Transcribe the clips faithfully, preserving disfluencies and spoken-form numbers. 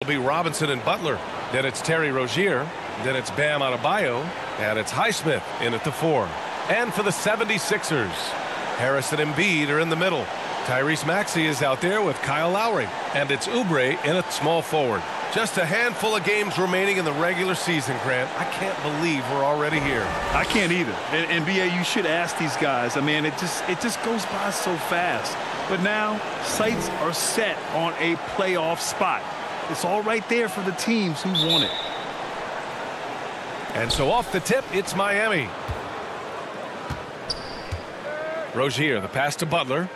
be Robinson and Butler. Then it's Terry Rozier. Then it's Bam Adebayo. And it's Highsmith in at the four. And for the seventy-sixers, Harris and Embiid are in the middle. Tyrese Maxey is out there with Kyle Lowry. And it's Oubre in at small forward. Just a handful of games remaining in the regular season, Grant. I can't believe we're already here. I can't either. And, and B A, you should ask these guys. I mean, it just it just goes by so fast. But now, sights are set on a playoff spot. It's all right there for the teams who want it. And so off the tip, it's Miami. Rozier, the pass to Butler.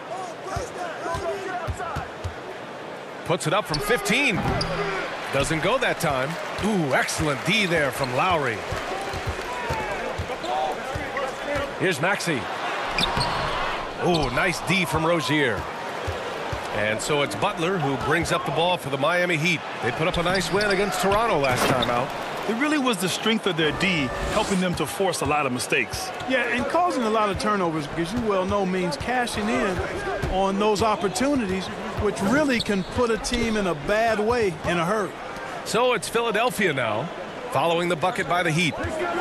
Puts it up from fifteen. Doesn't go that time. Ooh, excellent D there from Lowry. Here's Maxey. Ooh, nice D from Rozier. And so it's Butler who brings up the ball for the Miami Heat. They put up a nice win against Toronto last time out. It really was the strength of their D helping them to force a lot of mistakes. Yeah, and causing a lot of turnovers, because you well know means cashing in on those opportunities, which really can put a team in a bad way in a hurry. So it's Philadelphia now, following the bucket by the Heat.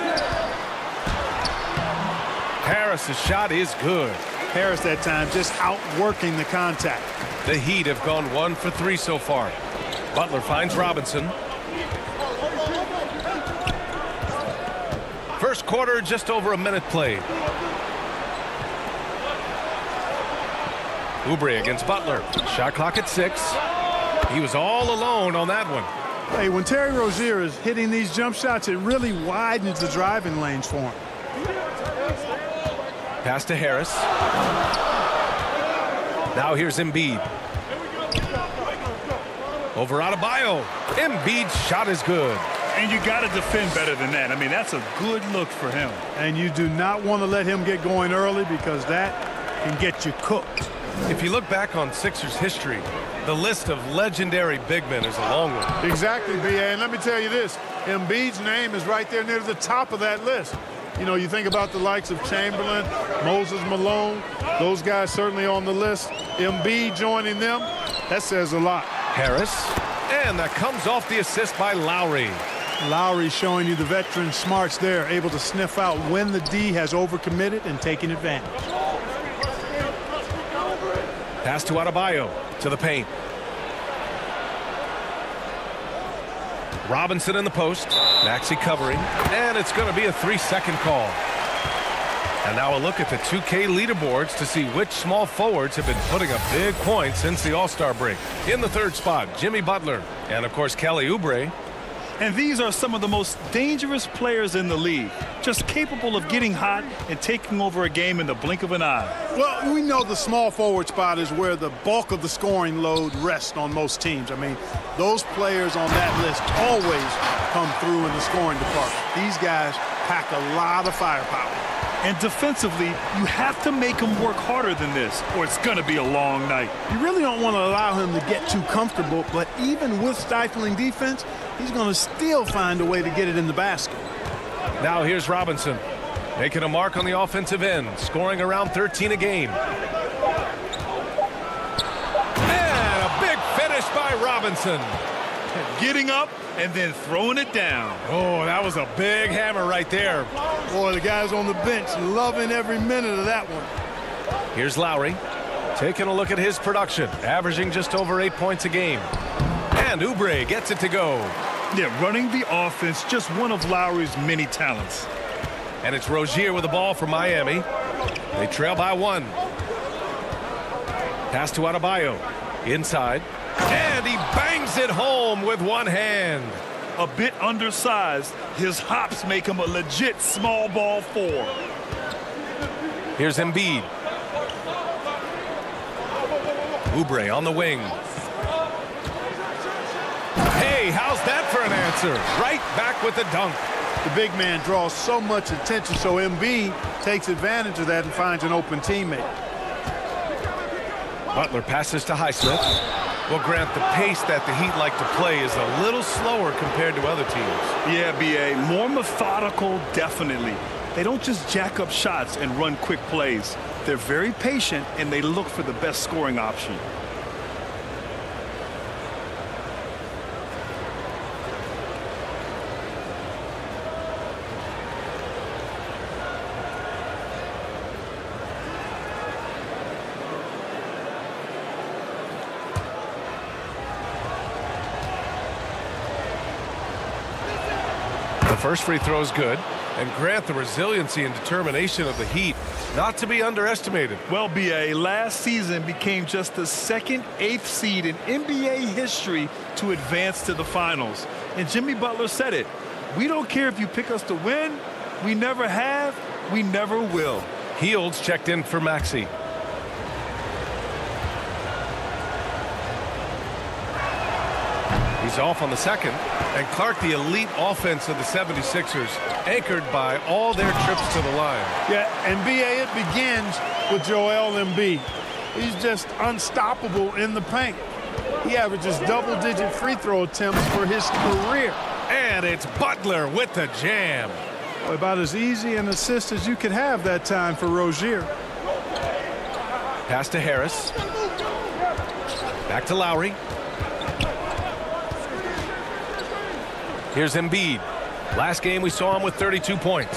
Harris's shot is good. Harris that time just outworking the contact. The Heat have gone one for three so far. Butler finds Robinson. First quarter, just over a minute played. Oubre against Butler. Shot clock at six. He was all alone on that one. Hey, when Terry Rozier is hitting these jump shots, it really widens the driving lanes for him. Pass to Harris. Now here's Embiid. Over Adebayo. Embiid's shot is good. And you got to defend better than that. I mean, that's a good look for him. And you do not want to let him get going early, because that can get you cooked. If you look back on Sixers history, the list of legendary big men is a long one. Exactly, B A. And let me tell you this, Embiid's name is right there near the top of that list. You know, you think about the likes of Chamberlain, Moses Malone, those guys certainly on the list. Embiid joining them, that says a lot. Harris, and that comes off the assist by Lowry. Lowry showing you the veteran smarts there, able to sniff out when the D has overcommitted and taking advantage. Pass to Adebayo, to the paint. Robinson in the post. Maxey covering. And it's going to be a three-second call. And now a look at the two K leaderboards to see which small forwards have been putting up big points since the All-Star break. In the third spot, Jimmy Butler. And, of course, Kelly Oubre. And these are some of the most dangerous players in the league, just capable of getting hot and taking over a game in the blink of an eye. Well, we know the small forward spot is where the bulk of the scoring load rests on most teams. I mean, those players on that list always come through in the scoring department. These guys pack a lot of firepower. And defensively, you have to make him work harder than this, or it's going to be a long night. You really don't want to allow him to get too comfortable, but even with stifling defense, he's going to still find a way to get it in the basket. Now here's Robinson, making a mark on the offensive end, scoring around thirteen a game. And a big finish by Robinson. Getting up and then throwing it down. Oh, that was a big hammer right there. Boy, the guys on the bench loving every minute of that one. Here's Lowry, taking a look at his production, averaging just over eight points a game. And Oubre gets it to go. Yeah, running the offense, just one of Lowry's many talents. And it's Rozier with the ball for Miami. They trail by one. Pass to Adebayo. Inside. And he bangs it home with one hand. A bit undersized, his hops make him a legit small ball four. Here's Embiid. Oubre on the wing. Hey, how's that for an answer? Right back with the dunk. The big man draws so much attention, so Embiid takes advantage of that and finds an open teammate. Butler passes to Highsmith. Well, Grant, the pace that the Heat like to play is a little slower compared to other teams. Yeah, B A, more methodical, definitely. They don't just jack up shots and run quick plays. They're very patient, and they look for the best scoring option. first free throw is good. And Grant, the resiliency and determination of the Heat, not to be underestimated. Well, B A, last season became just the second eighth seed in N B A history to advance to the finals. And Jimmy Butler said it. We don't care if you pick us to win. We never have. We never will. Hields checked in for Maxey. He's off on the second. And Clark, the elite offense of the seventy-sixers, anchored by all their trips to the line. Yeah, and B A, it begins with Joel Embiid. He's just unstoppable in the paint. He averages double-digit free throw attempts for his career. And it's Butler with the jam. About as easy an assist as you could have that time for Rozier. Pass to Harris. Back to Lowry. Here's Embiid. Last game we saw him with thirty-two points.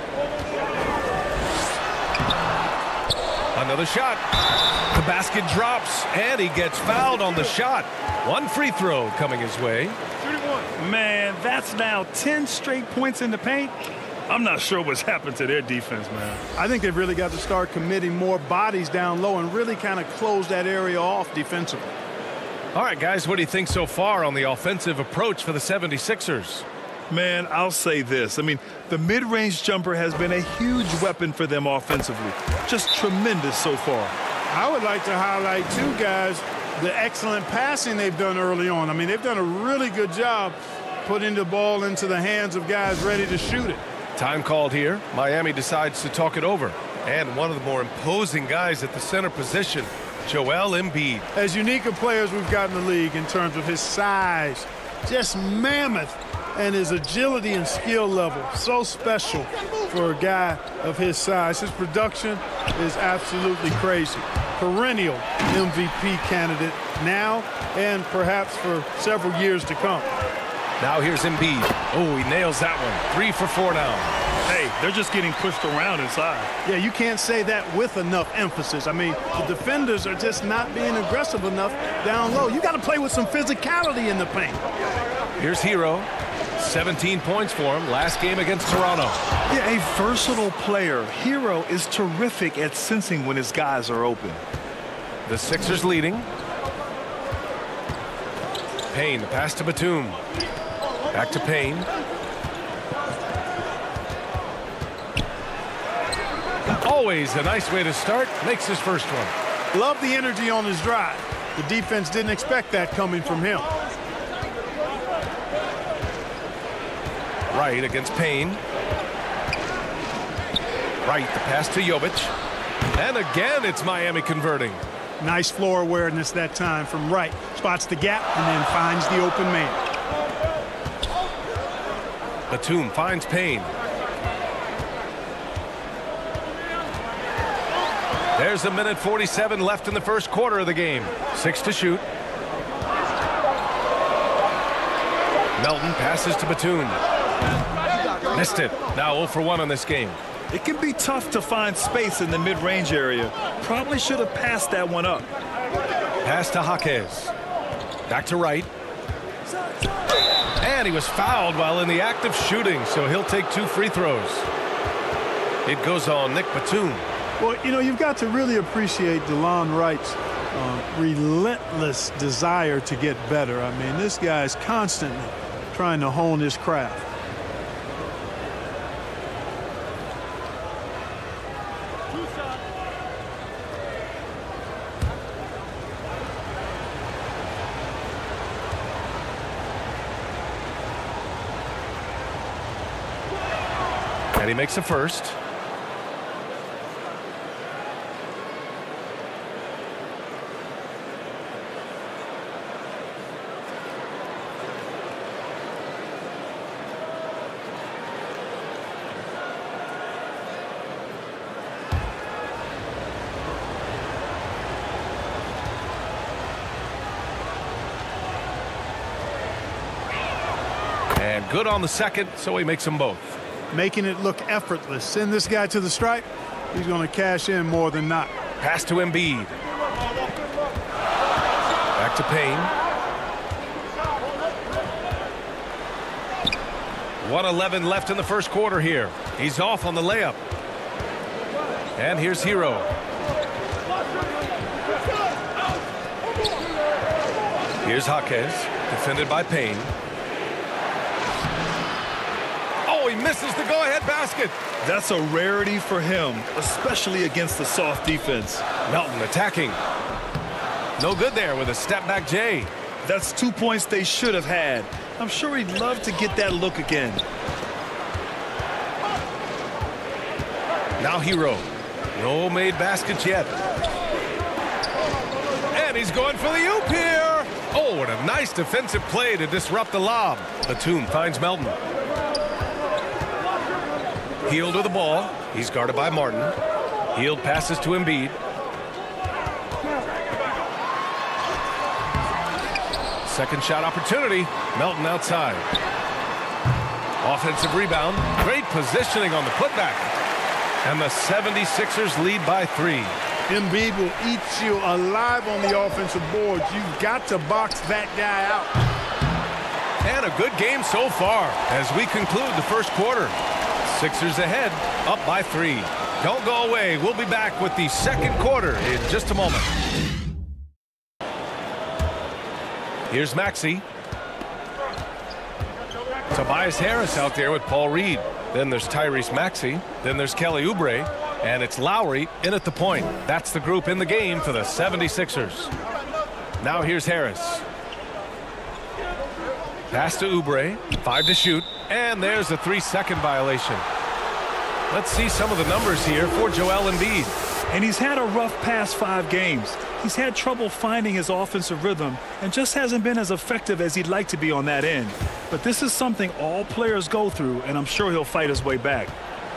Another shot. The basket drops, and he gets fouled on the shot. One free throw coming his way. Man, that's now ten straight points in the paint. I'm not sure what's happened to their defense, man. I think they've really got to start committing more bodies down low and really kind of close that area off defensively. All right, guys, what do you think so far on the offensive approach for the seventy-sixers? Man, I'll say this. I mean, the mid-range jumper has been a huge weapon for them offensively. Just tremendous so far. I would like to highlight, too, guys, the excellent passing they've done early on. I mean, they've done a really good job putting the ball into the hands of guys ready to shoot it. Time called here. Miami decides to talk it over. And one of the more imposing guys at the center position, Joel Embiid. As unique a player as we've got in the league in terms of his size, just mammoth, and his agility and skill level, so special for a guy of his size. His production is absolutely crazy. Perennial M V P candidate now and perhaps for several years to come. Now here's Embiid. Oh, he nails that one. Three for four now. Hey, they're just getting pushed around inside. Yeah, you can't say that with enough emphasis. I mean, the defenders are just not being aggressive enough down low. You got to play with some physicality in the paint. Here's Hero. seventeen points for him last game against Toronto. Yeah, a versatile player. Hero is terrific at sensing when his guys are open. The Sixers leading. Payne, the pass to Batum. Back to Payne. Always a nice way to start. Makes his first one. Love the energy on his drive. The defense didn't expect that coming from him. Wright against Payne. Wright, the pass to Jovic. And again, it's Miami converting. Nice floor awareness that time from Wright. Spots the gap and then finds the open man. Batum finds Payne. There's a minute forty-seven left in the first quarter of the game. Six to shoot. Melton passes to Batum. Missed it. Now zero for one on this game. It can be tough to find space in the mid-range area. Probably should have passed that one up. Pass to Jaquez. Back to Wright. And he was fouled while in the act of shooting, so he'll take two free throws. It goes on Nick Batum. Well, you know, you've got to really appreciate DeLon Wright's uh, relentless desire to get better. I mean, this guy's constantly trying to hone his craft. And he makes a first. And good on the second, so he makes them both. Making it look effortless. Send this guy to the stripe. He's going to cash in more than not. Pass to Embiid. Back to Payne. one eleven left in the first quarter here. He's off on the layup. And here's Hero. Here's Jaquez, defended by Payne. Oh, he misses the go-ahead basket. That's a rarity for him, especially against the soft defense. Melton attacking. No good there with a step-back J. That's two points they should have had. I'm sure he'd love to get that look again. Now Hero. No made baskets yet. And he's going for the oop here. Oh, and a nice defensive play to disrupt the lob. Batum finds Melton. Hield with the ball. He's guarded by Martin. Hield passes to Embiid. Second shot opportunity. Melton outside. Offensive rebound. Great positioning on the putback. And the seventy-sixers lead by three. Embiid will eat you alive on the offensive boards. You've got to box that guy out. And a good game so far as we conclude the first quarter. Sixers ahead, up by three. Don't go away. We'll be back with the second quarter in just a moment. Here's Maxey. Tobias Harris out there with Paul Reed. Then there's Tyrese Maxey. Then there's Kelly Oubre. And it's Lowry in at the point. That's the group in the game for the seventy-sixers. Now here's Harris. Pass to Oubre. Five to shoot. And there's a three-second violation. Let's see some of the numbers here for Joel Embiid. And he's had a rough past five games. He's had trouble finding his offensive rhythm and just hasn't been as effective as he'd like to be on that end. But this is something all players go through, and I'm sure he'll fight his way back.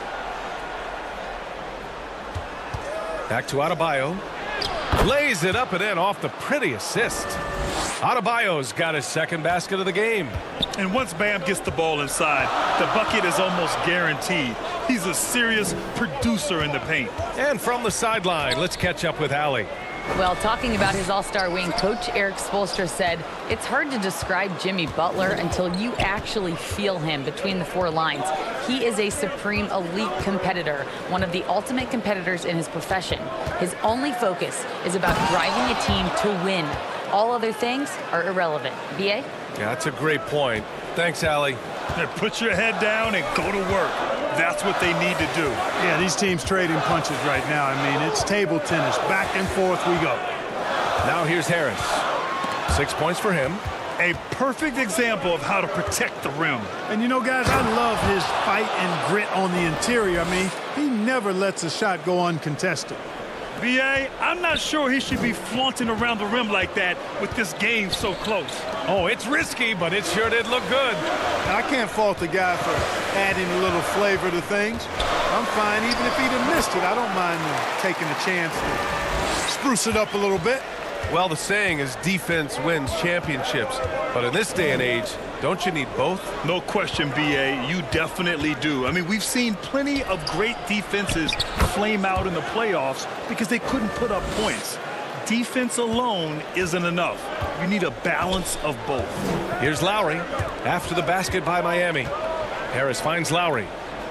Back to Adebayo. Lays it up and in off the pretty assist. Adebayo's got his second basket of the game. And once Bam gets the ball inside, the bucket is almost guaranteed. He's a serious producer in the paint. And from the sideline, let's catch up with Allie. Well, talking about his all-star wing, Coach Eric Spoelstra said, it's hard to describe Jimmy Butler until you actually feel him between the four lines. He is a supreme elite competitor, one of the ultimate competitors in his profession. His only focus is about driving a team to win. All other things are irrelevant. B A? Yeah, that's a great point. Thanks, Allie. Put your head down and go to work. That's what they need to do. Yeah, these teams trading punches right now. I mean, it's table tennis. Back and forth we go. Now here's Harris. Six points for him. A perfect example of how to protect the rim. And you know, guys, I love his fight and grit on the interior. I mean, he never lets a shot go uncontested. B A, I'm not sure he should be flaunting around the rim like that with this game so close. Oh, it's risky, but it sure did look good. I can't fault the guy for adding a little flavor to things. I'm fine even if he'd have missed it. I don't mind taking a chance to spruce it up a little bit. Well, the saying is defense wins championships. But in this day and age, don't you need both? No question, B A. You definitely do. I mean, we've seen plenty of great defenses flame out in the playoffs because they couldn't put up points. Defense alone isn't enough. You need a balance of both. Here's Lowry after the basket by Miami. Harris finds Lowry.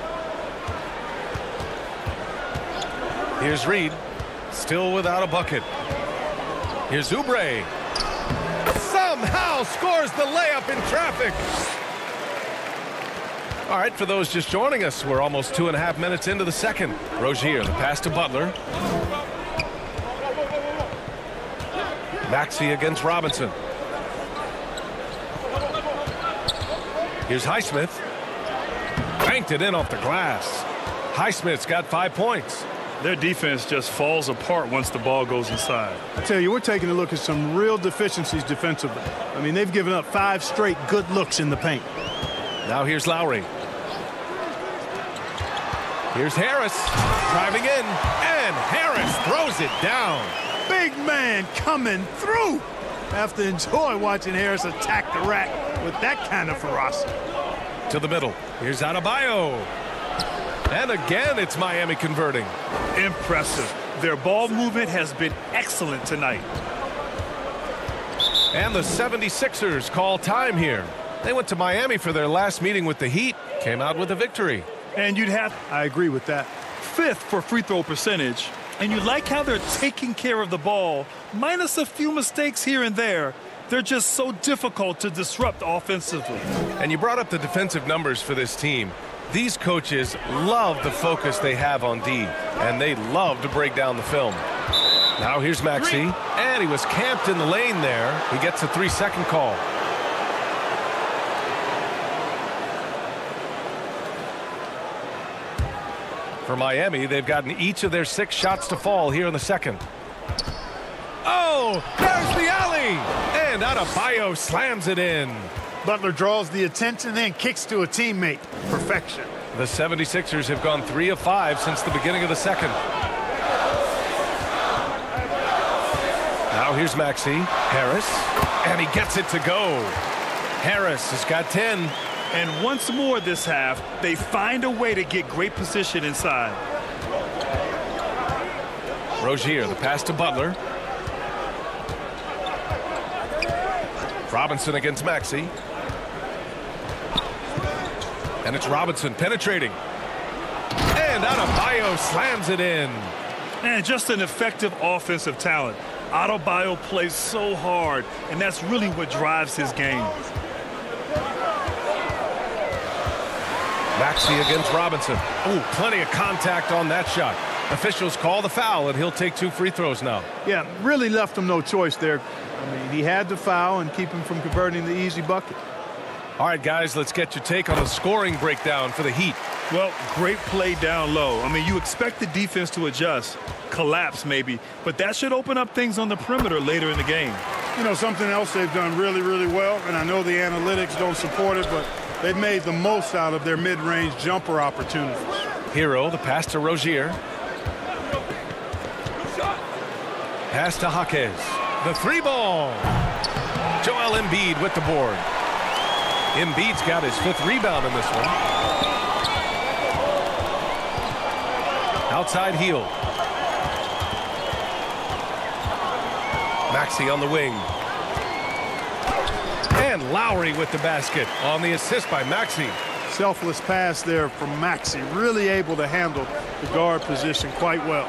Here's Reed, still without a bucket. Here's Oubre. Somehow scores the layup in traffic. All right, for those just joining us, we're almost two and a half minutes into the second. Rozier, the pass to Butler. Maxey against Robinson. Here's Highsmith. Banked it in off the glass. Highsmith's got five points. Their defense just falls apart once the ball goes inside. I tell you, we're taking a look at some real deficiencies defensively. I mean, they've given up five straight good looks in the paint. Now here's Lowry. Here's Harris driving in, and Harris throws it down. Big man coming through. I have to enjoy watching Harris attack the rack with that kind of ferocity. To the middle. Here's Adebayo. And again, it's Miami converting. Impressive. Their ball movement has been excellent tonight. And the seventy-sixers call time here. They went to Miami for their last meeting with the Heat, came out with a victory. And you'd have I agree with that. fifth for free throw percentage. And you like how they're taking care of the ball, minus a few mistakes here and there. They're just so difficult to disrupt offensively. And you brought up the defensive numbers for this team. These coaches love the focus they have on D, and they love to break down the film. Now here's Maxey, and he was camped in the lane there. He gets a three-second call. For Miami, they've gotten each of their six shots to fall here in the second. Oh, there's the alley! And Adebayo slams it in. Butler draws the attention and kicks to a teammate. Perfection. The seventy-sixers have gone three of five since the beginning of the second. Now here's Maxey. Harris. And he gets it to go. Harris has got ten. And once more this half, they find a way to get great position inside. Rozier, the pass to Butler. Robinson against Maxey. And it's Robinson penetrating. And Adebayo slams it in. And just an effective offensive talent. Adebayo plays so hard, and that's really what drives his game. Maxey against Robinson. Oh, plenty of contact on that shot. Officials call the foul, and he'll take two free throws now. Yeah, really left him no choice there. I mean, he had to foul and keep him from converting the easy bucket. All right, guys, let's get your take on the scoring breakdown for the Heat. Well, great play down low. I mean, you expect the defense to adjust, collapse maybe, but that should open up things on the perimeter later in the game. You know, something else they've done really, really well, and I know the analytics don't support it, but they've made the most out of their mid-range jumper opportunities. Hero, the pass to Rozier. Pass to Jaquez. The three ball. Joel Embiid with the board. Embiid's got his fifth rebound in this one. Outside heel. Maxey on the wing. And Lowry with the basket on the assist by Maxey. Selfless pass there from Maxey. Really able to handle the guard position quite well.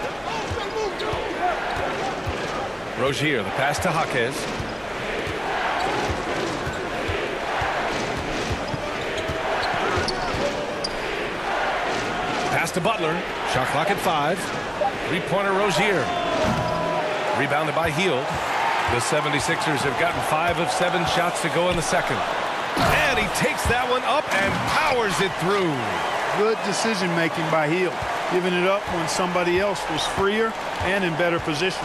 Rozier, the pass to Jaquez. Pass to Butler. Shot clock at five. Three-pointer Rozier. Rebounded by Hield. The seventy-sixers have gotten five of seven shots to go in the second. And he takes that one up and powers it through. Good decision-making by Hield. Giving it up when somebody else was freer and in better position.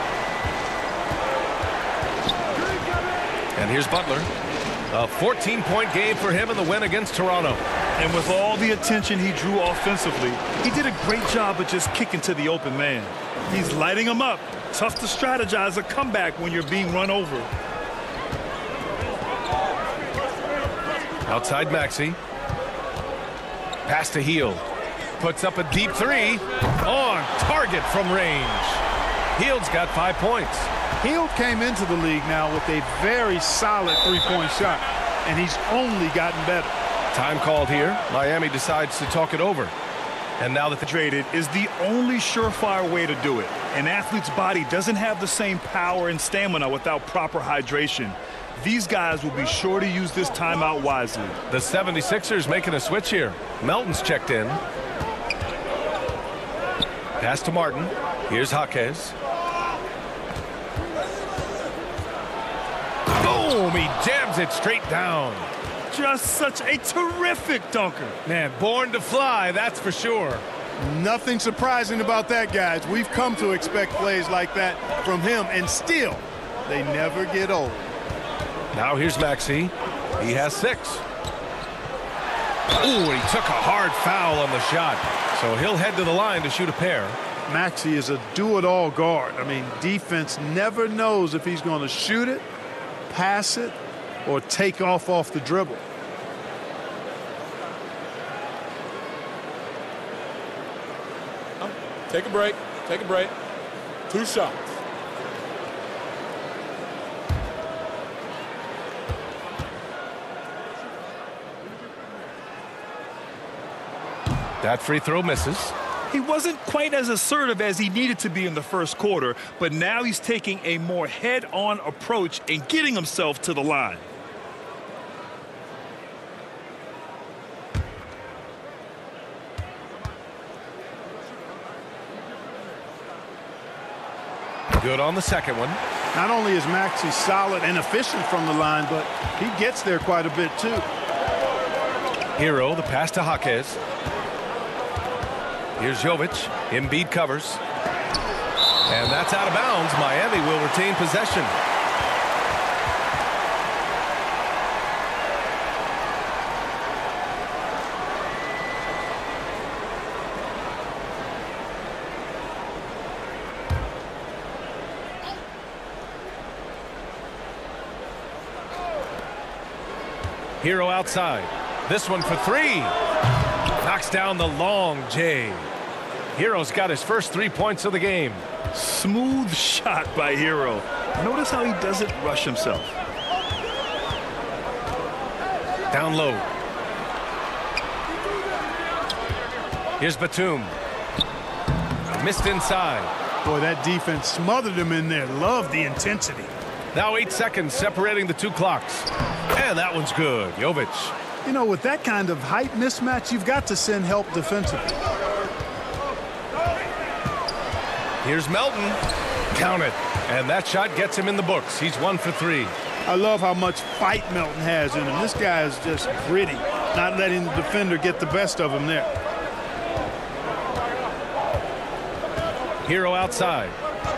And here's Butler. A fourteen-point game for him in the win against Toronto. And with all the attention he drew offensively, he did a great job of just kicking to the open man. He's lighting him up. Tough to strategize a comeback when you're being run over. Outside Maxey. Pass to Hield. Puts up a deep three. On target from range. Hield's got five points. Hield came into the league now with a very solid three-point shot, and he's only gotten better. Time called here. Miami decides to talk it over. And now that the Traded is the only surefire way to do it. An athlete's body doesn't have the same power and stamina without proper hydration. These guys will be sure to use this timeout wisely. The seventy-sixers making a switch here. Melton's checked in. Pass to Martin. Here's Jaquez. Boom! He jams it straight down. Just such a terrific dunker. Man, born to fly, that's for sure. Nothing surprising about that, guys. We've come to expect plays like that from him, and still, they never get old. Now here's Maxey. He has six. Ooh, he took a hard foul on the shot. So he'll head to the line to shoot a pair. Maxey is a do-it-all guard. I mean, defense never knows if he's going to shoot it, pass it, or take off off the dribble. Take a break. Take a break. Two shots. That free throw misses. He wasn't quite as assertive as he needed to be in the first quarter, but now he's taking a more head-on approach and getting himself to the line. Good on the second one. Not only is Maxey solid and efficient from the line, but he gets there quite a bit too. Hero, the pass to Jaquez. Here's Jovic. Embiid covers. And that's out of bounds. Miami will retain possession. Hero outside. This one for three. Knocks down the long J. Hero's got his first three points of the game. Smooth shot by Hero. Notice how he doesn't rush himself. Down low. Here's Batum. Missed inside. Boy, that defense smothered him in there. Love the intensity. Now eight seconds separating the two clocks. And that one's good. Jovic. You know, with that kind of height mismatch, you've got to send help defensively. Here's Melton. Count it. And that shot gets him in the books. He's one for three. I love how much fight Melton has in him. This guy is just gritty, not letting the defender get the best of him there. Hero outside.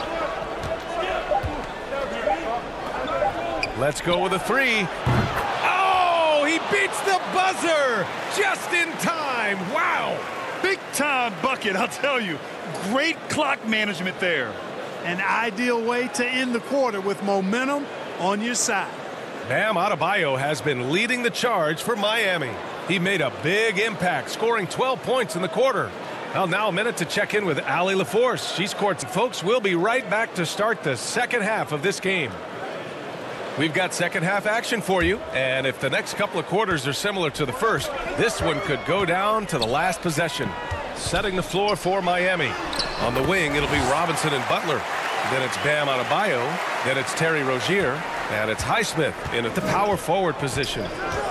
Let's go with a three. Oh, he beats the buzzer just in time. Wow. Big time bucket, I'll tell you. Great clock management there. An ideal way to end the quarter with momentum on your side. Bam Adebayo has been leading the charge for Miami. He made a big impact, scoring twelve points in the quarter. Well, now a minute to check in with Allie LaForce. She scored. Folks, we'll be right back to start the second half of this game. We've got second half action for you, and if the next couple of quarters are similar to the first, this one could go down to the last possession. Setting the floor for Miami. On the wing, it'll be Robinson and Butler. Then it's Bam Adebayo. Then it's Terry Rozier. And it's Highsmith in at the power forward position.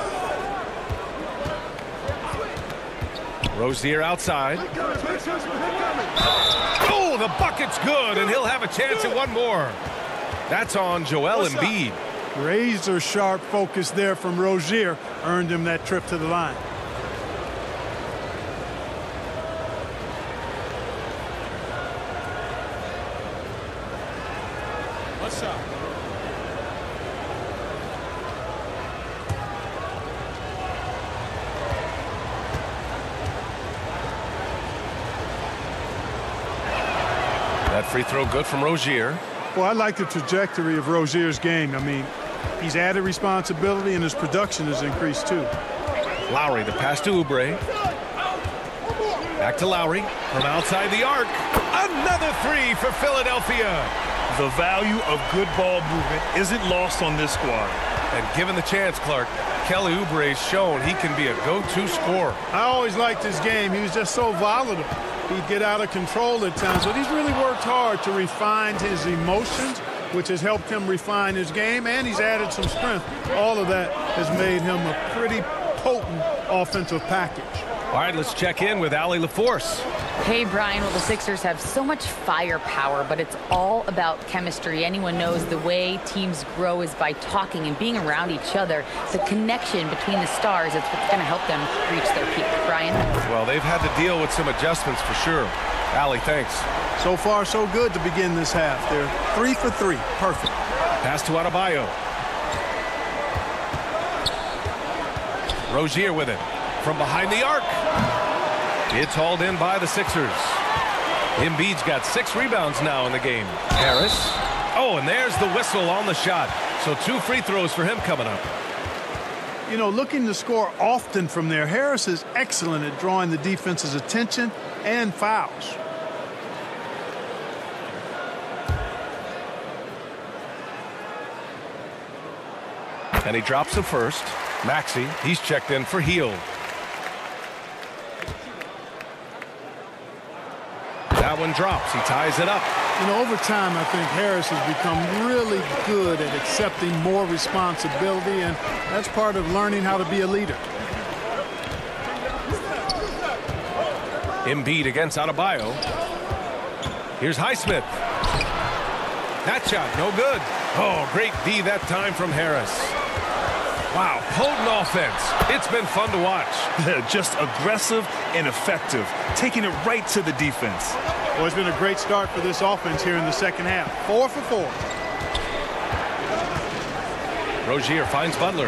Rozier outside. Oh, the bucket's good, and he'll have a chance at one more. That's on Joel Embiid. Razor sharp focus there from Rozier earned him that trip to the line. What's up? That free throw good from Rozier. Well, I like the trajectory of Rozier's game. I mean, he's added responsibility and his production has increased too. Lowry, the pass to Oubre. Back to Lowry from outside the arc. Another three for Philadelphia. The value of good ball movement isn't lost on this squad. And given the chance, Clark, Kelly Oubre's shown he can be a go-to scorer. I always liked his game. He was just so volatile. He'd get out of control at times, but he's really worked hard to refine his emotions, which has helped him refine his game, and he's added some strength. All of that has made him a pretty potent offensive package. All right, let's check in with Allie LaForce. Hey, Brian. Well, the Sixers have so much firepower, but it's all about chemistry. Anyone knows the way teams grow is by talking and being around each other. The connection between the stars is what's going to help them reach their peak. Brian? Well, they've had to deal with some adjustments for sure. Allie, thanks. So far, so good to begin this half. They're three for three. Perfect. Pass to Adebayo. Rozier with it. From behind the arc. It's hauled in by the Sixers. Embiid's got six rebounds now in the game. Harris. Oh, and there's the whistle on the shot. So two free throws for him coming up. You know, looking to score often from there, Harris is excellent at drawing the defense's attention and fouls. And he drops the first. Maxey, he's checked in for Hield. That one drops. He ties it up. You know, over time, I think Harris has become really good at accepting more responsibility, and that's part of learning how to be a leader. Embiid against Adebayo. Here's Highsmith. That shot, no good. Oh, great D that time from Harris. Wow, potent offense. It's been fun to watch. Just aggressive and effective, taking it right to the defense. Well, it's been a great start for this offense here in the second half. Four for four. Rozier finds Butler.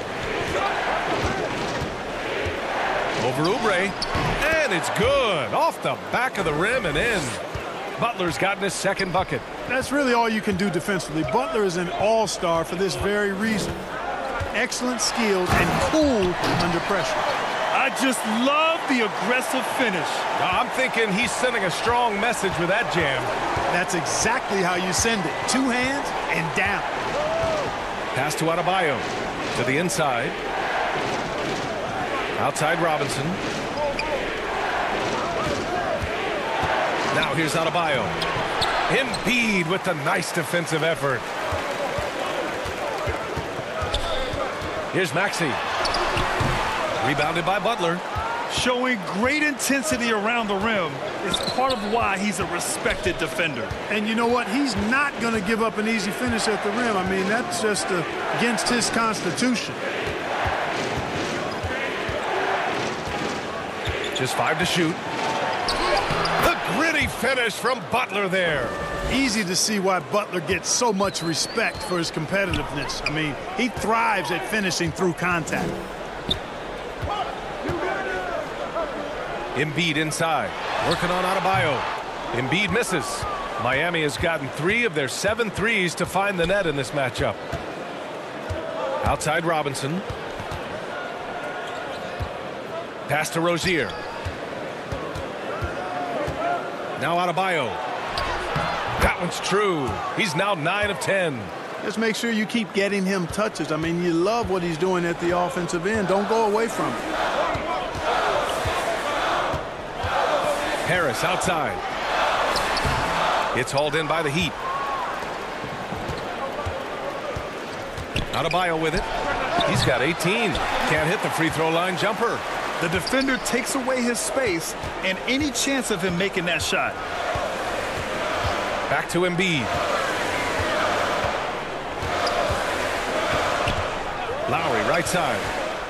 Over Oubre. And it's good. Off the back of the rim and in. Butler's gotten his second bucket. That's really all you can do defensively. Butler is an all-star for this very reason. Excellent skills and cool under pressure. I just love the aggressive finish. I'm thinking he's sending a strong message with that jam. That's exactly how you send it. Two hands and down. Pass to Adebayo. To the inside. Outside Robinson. Now here's Adebayo. Embiid with the nice defensive effort. Here's Maxey. Rebounded by Butler. Showing great intensity around the rim is part of why he's a respected defender. And you know what? He's not going to give up an easy finish at the rim. I mean, that's just uh, against his constitution. Just five to shoot. The gritty finish from Butler there. Easy to see why Butler gets so much respect for his competitiveness. I mean, he thrives at finishing through contact. Embiid inside, working on Adebayo. Embiid misses. Miami has gotten three of their seven threes to find the net in this matchup. Outside Robinson. Pass to Rozier. Now Adebayo. That one's true. He's now nine of ten. Just make sure you keep getting him touches. I mean, you love what he's doing at the offensive end. Don't go away from it. Harris outside. It's hauled in by the Heat. Adebayo with it. He's got eighteen. Can't hit the free throw line jumper. The defender takes away his space and any chance of him making that shot. Back to Embiid. Lowry right side.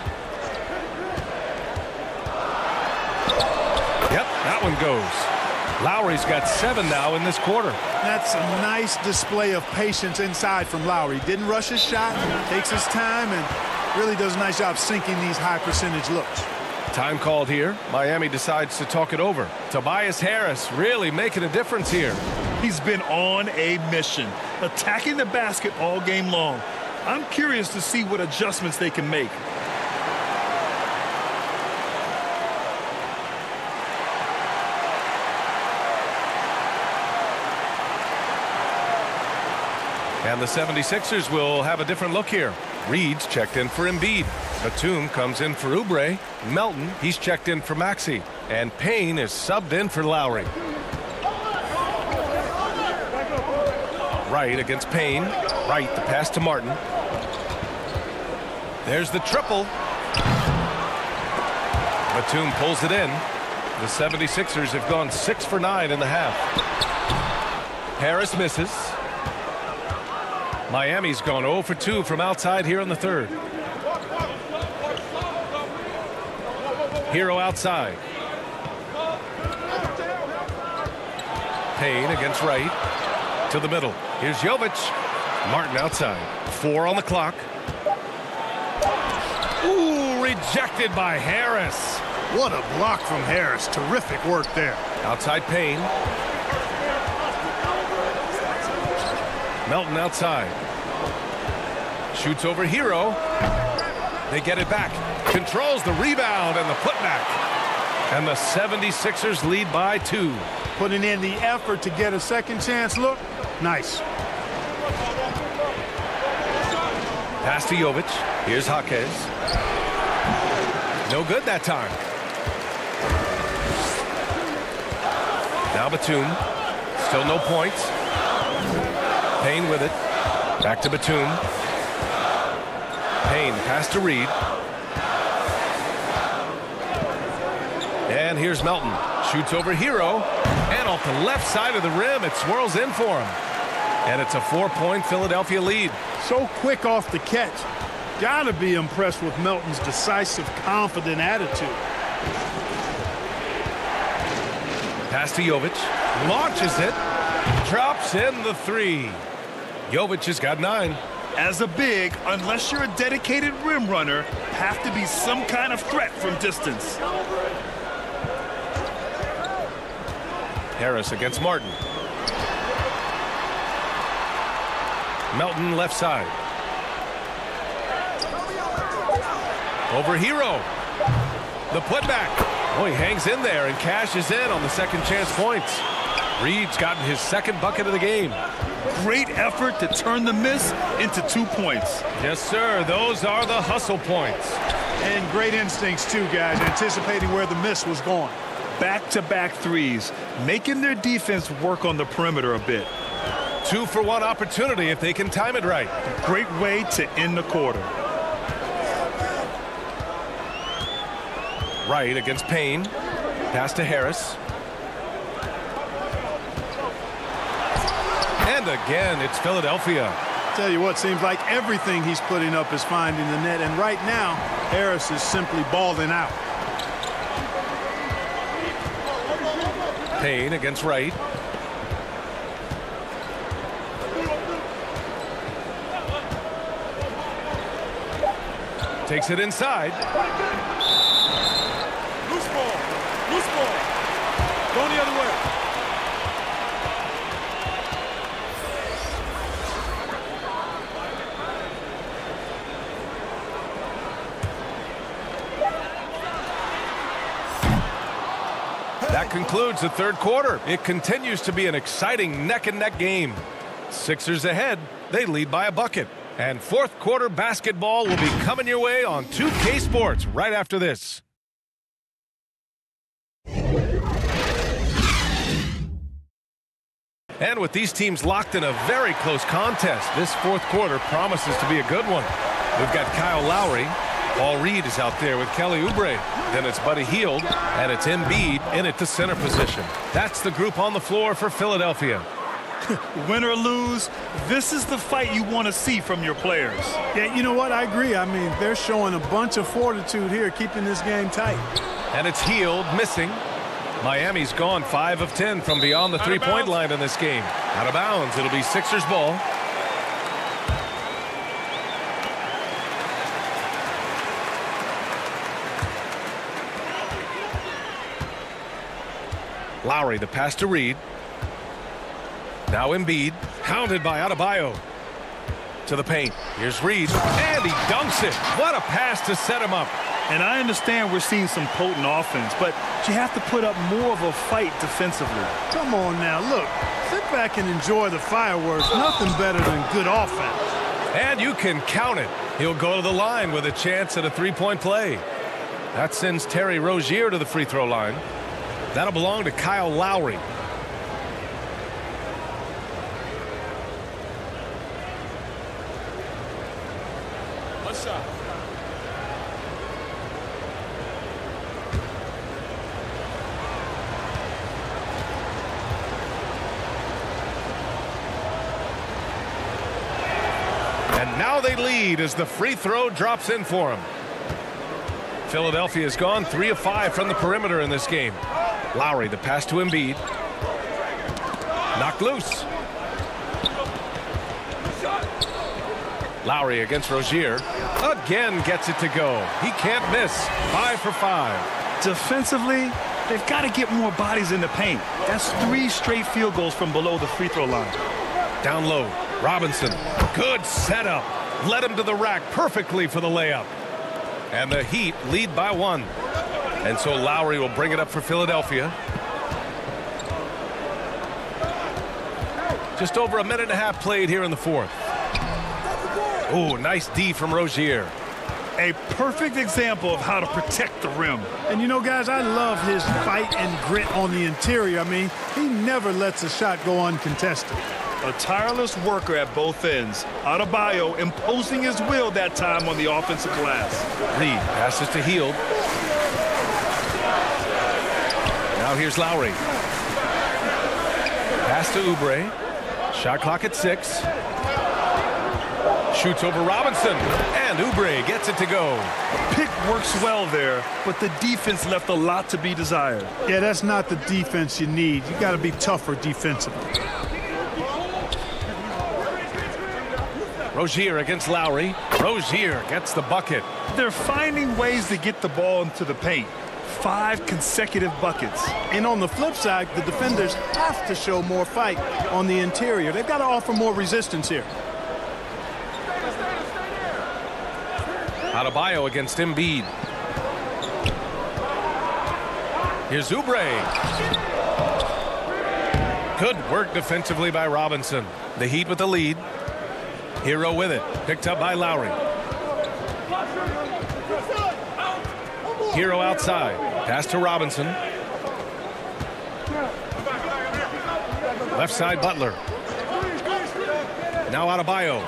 Yep, that one goes. Lowry's got seven now in this quarter. That's a nice display of patience inside from Lowry. Didn't rush his shot, takes his time, and really does a nice job sinking these high percentage looks. Time called here. Miami decides to talk it over. Tobias Harris really making a difference here. He's been on a mission, attacking the basket all game long. I'm curious to see what adjustments they can make. And the seventy-sixers will have a different look here. Reed's checked in for Embiid. Batum comes in for Oubre. Melton, he's checked in for Maxey. And Payne is subbed in for Lowry. Wright against Payne. Wright, the pass to Martin. There's the triple. Batum pulls it in. The seventy-sixers have gone six for nine in the half. Harris misses. Miami's gone zero for two from outside here in the third. Hero outside. Payne against Wright. To the middle. Here's Jovic. Martin outside. Four on the clock. Ooh, rejected by Harris. What a block from Harris. Terrific work there. Outside Payne. Melton outside. Shoots over Hero. They get it back. Controls the rebound and the putback. And the seventy-sixers lead by two. Putting in the effort to get a second chance look. Nice. Pass to Jovic. Here's Jaquez. No good that time. Now Batum. Still no points. Payne with it. Back to Batum. Payne pass to Reed. And here's Melton. Shoots over Hero. And off the left side of the rim, it swirls in for him. And it's a four-point Philadelphia lead. So quick off the catch. Gotta be impressed with Melton's decisive, confident attitude. Pass to Jovic. Launches it. Drops in the three. Jovic has got nine. As a big, unless you're a dedicated rim runner, have to be some kind of threat from distance. Harris against Martin. Melton left side. Over Hero. The putback. Oh, he hangs in there and cashes in on the second chance points. Reed's gotten his second bucket of the game. Great effort to turn the miss into two points. Yes, sir. Those are the hustle points. And great instincts, too, guys, anticipating where the miss was going. Back-to-back threes, making their defense work on the perimeter a bit. Two for one opportunity if they can time it right. Great way to end the quarter. Wright against Payne. Pass to Harris. And again, it's Philadelphia. Tell you what, seems like everything he's putting up is finding the net. And right now, Harris is simply balling out. Payne against Wright. Takes it inside. Loose ball. Loose ball. Going the other way. That concludes the third quarter. It continues to be an exciting neck-and-neck game. Sixers ahead. They lead by a bucket. And fourth quarter basketball will be coming your way on two K Sports right after this. And with these teams locked in a very close contest, this fourth quarter promises to be a good one. We've got Kyle Lowry. Paul Reed is out there with Kelly Oubre. Then it's Buddy Hield, and it's Embiid in at the center position. That's the group on the floor for Philadelphia. Win or lose, this is the fight you want to see from your players. Yeah, you know what? I agree. I mean, they're showing a bunch of fortitude here, keeping this game tight. And it's Hield missing. Miami's gone five of ten from beyond the three-point line in this game. Out of bounds. It'll be Sixers ball. Lowry, the pass to Reed. Now Embiid, hounded by Adebayo. To the paint. Here's Reed, and he dunks it. What a pass to set him up. And I understand we're seeing some potent offense, but you have to put up more of a fight defensively. Come on now, look. Sit back and enjoy the fireworks. Nothing better than good offense. And you can count it. He'll go to the line with a chance at a three-point play. That sends Terry Rozier to the free throw line. That'll belong to Kyle Lowry. One shot. And now they lead as the free throw drops in for him. Philadelphia has gone three of five from the perimeter in this game. Lowry, the pass to Embiid. Knocked loose. Lowry against Rozier. Again gets it to go. He can't miss. Five for five. Defensively, they've got to get more bodies in the paint. That's three straight field goals from below the free throw line. Down low. Robinson. Good setup. Led him to the rack perfectly for the layup. And the Heat lead by one. And so Lowry will bring it up for Philadelphia. Just over a minute and a half played here in the fourth. Oh, nice D from Rozier. A perfect example of how to protect the rim. And you know, guys, I love his fight and grit on the interior. I mean, he never lets a shot go uncontested. A tireless worker at both ends. Adebayo imposing his will that time on the offensive glass. Reed passes to Hield. Now here's Lowry. Pass to Oubre. Shot clock at six. Shoots over Robinson, and Oubre gets it to go. Pick works well there, but the defense left a lot to be desired. Yeah, that's not the defense you need. You got to be tougher defensively. Rozier against Lowry. Rozier gets the bucket. They're finding ways to get the ball into the paint. Five consecutive buckets. And on the flip side, the defenders have to show more fight on the interior. They've got to offer more resistance here. Adebayo against Embiid. Here's Oubre. Good work defensively by Robinson. The Heat with the lead. Hero with it. Picked up by Lowry. Hero outside. Pass to Robinson. Left side Butler. Now Adebayo.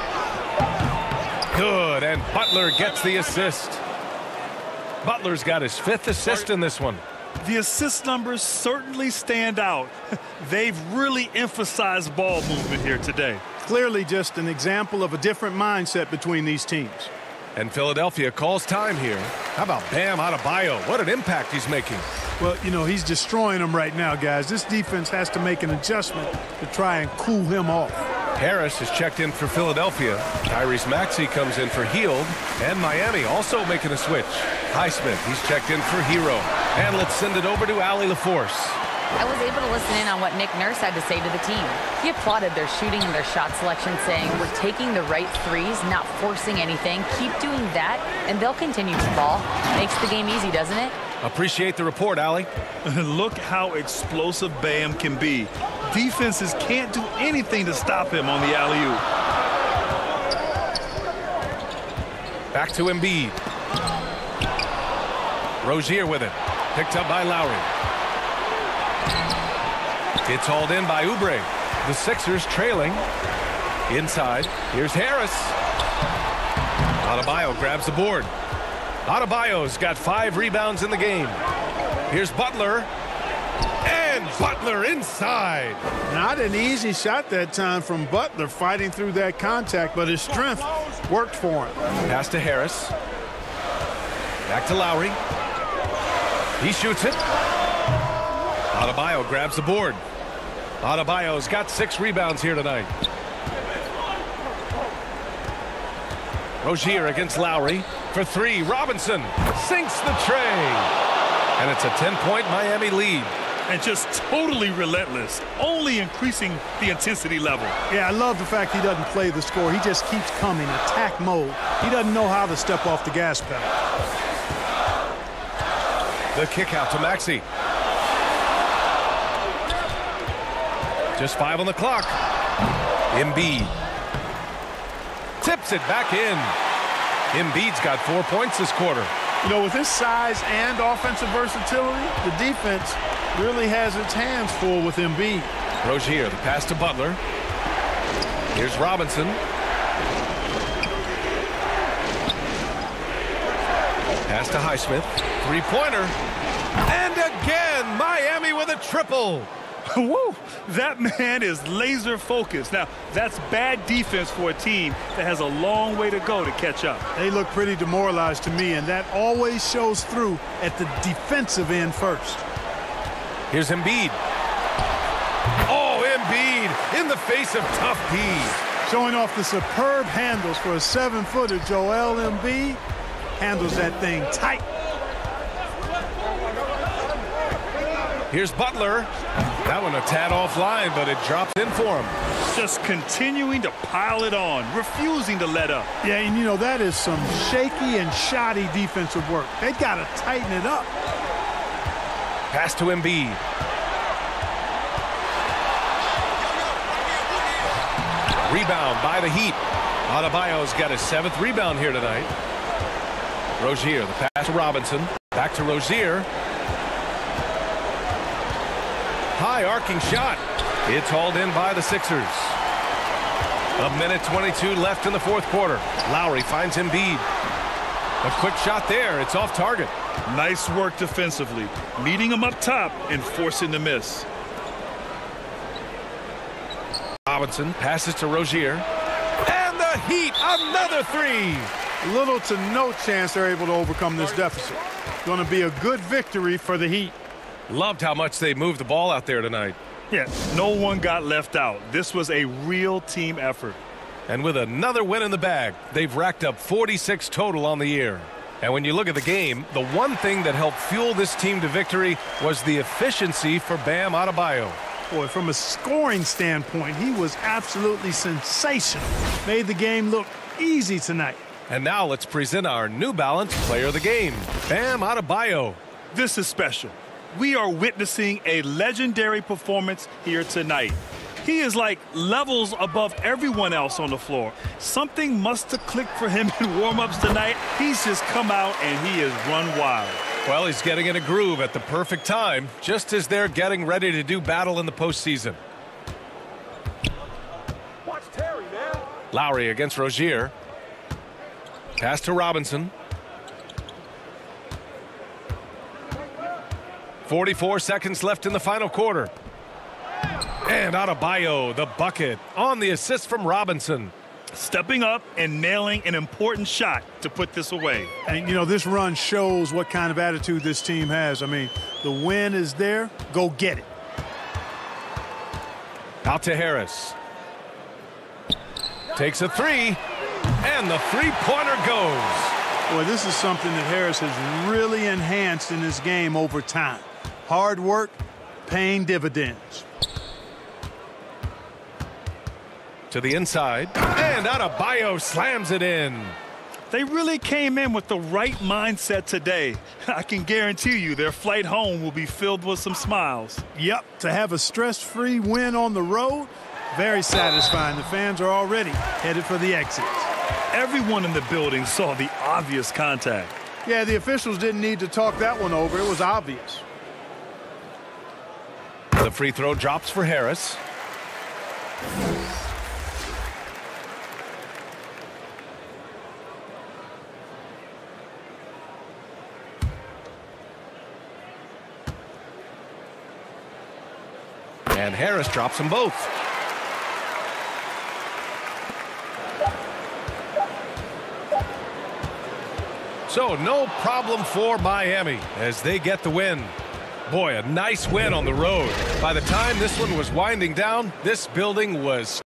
Good, and Butler gets the assist. Butler's got his fifth assist in this one. The assist numbers certainly stand out. They've really emphasized ball movement here today. Clearly just an example of a different mindset between these teams. And Philadelphia calls time here. How about Bam Adebayo? What an impact he's making. Well, you know, he's destroying them right now, guys. This defense has to make an adjustment to try and cool him off. Harris has checked in for Philadelphia. Tyrese Maxey comes in for Hield. And Miami also making a switch. Highsmith, he's checked in for Hero. And let's send it over to Allie LaForce. I was able to listen in on what Nick Nurse had to say to the team. He applauded their shooting and their shot selection, saying, we're taking the right threes, not forcing anything. Keep doing that, and they'll continue to ball. Makes the game easy, doesn't it? Appreciate the report, Allie. Look how explosive Bam can be. Defenses can't do anything to stop him on the alley-oop. Back to Embiid. Rozier with it. Picked up by Lowry. It's hauled in by Oubre. The Sixers trailing. Inside. Here's Harris. Adebayo grabs the board. Adebayo's got five rebounds in the game. Here's Butler. And Butler inside. Not an easy shot that time from Butler fighting through that contact, but his strength worked for him. Pass to Harris. Back to Lowry. He shoots it. Adebayo grabs the board. Adebayo's got six rebounds here tonight. Rozier against Lowry. For three, Robinson sinks the tray. And it's a ten-point Miami lead. And just totally relentless, only increasing the intensity level. Yeah, I love the fact he doesn't play the score. He just keeps coming, attack mode. He doesn't know how to step off the gas pedal. The kick out to Maxey. Just five on the clock. Embiid tips it back in. Embiid's got four points this quarter. You know, with his size and offensive versatility, the defense really has its hands full with Embiid. Rozier, the pass to Butler. Here's Robinson. Pass to Highsmith. Three-pointer. And again, Miami with a triple. Woo! That man is laser focused. Now, that's bad defense for a team that has a long way to go to catch up. They look pretty demoralized to me, and that always shows through at the defensive end first. Here's Embiid. Oh, Embiid in the face of tough D. Showing off the superb handles for a seven-footer. Joel Embiid handles that thing tight. Here's Butler. That one a tad offline, but it dropped in for him. Just continuing to pile it on, refusing to let up. Yeah, and you know, that is some shaky and shoddy defensive work. They got to tighten it up. Pass to Embiid. Rebound by the Heat. Adebayo's got his seventh rebound here tonight. Rozier, the pass to Robinson. Back to Rozier. High arcing shot. It's hauled in by the Sixers. A minute twenty-two left in the fourth quarter. Lowry finds Embiid. A quick shot there. It's off target. Nice work defensively, meeting him up top and forcing the miss. Robinson passes to Rozier. And the Heat, another three. Little to no chance they're able to overcome this deficit. Going to be a good victory for the Heat. Loved how much they moved the ball out there tonight. Yeah, no one got left out. This was a real team effort. And with another win in the bag, they've racked up forty-six total on the year. And when you look at the game, the one thing that helped fuel this team to victory was the efficiency for Bam Adebayo. Boy, from a scoring standpoint, he was absolutely sensational. Made the game look easy tonight. And now let's present our New Balance Player of the Game, Bam Adebayo. This is special. We are witnessing a legendary performance here tonight. He is like levels above everyone else on the floor. Something must have clicked for him in warm-ups tonight. He's just come out and he has run wild. Well, he's getting in a groove at the perfect time, just as they're getting ready to do battle in the postseason. Watch Terry, man. Lowry against Rozier. Pass to Robinson. forty-four seconds left in the final quarter. And Adebayo, the bucket, on the assist from Robinson. Stepping up and nailing an important shot to put this away. And, you know, this run shows what kind of attitude this team has. I mean, the win is there. Go get it. Out to Harris. Takes a three. And the three-pointer goes. Boy, this is something that Harris has really enhanced in this game over time. Hard work, paying dividends. To the inside, and Adebayo slams it in. They really came in with the right mindset today. I can guarantee you their flight home will be filled with some smiles. Yep, to have a stress-free win on the road, very satisfying. The fans are already headed for the exits. Everyone in the building saw the obvious contact. Yeah, the officials didn't need to talk that one over. It was obvious. The free throw drops for Harris. And Harris drops them both. So no problem for Miami as they get the win. Boy, a nice win on the road. By the time this one was winding down, this building was